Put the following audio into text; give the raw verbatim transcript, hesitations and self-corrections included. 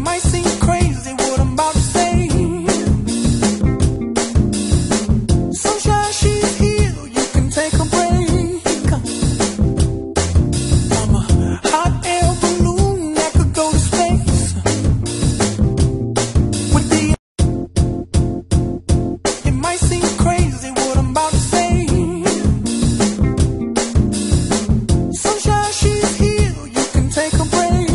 might seem crazy what I'm about to say. Sunshine, she's here, you can take a break. I'm a hot air balloon that could go to space. With the, it might seem crazy what I'm about to say. Sunshine, she's here, you can take a break.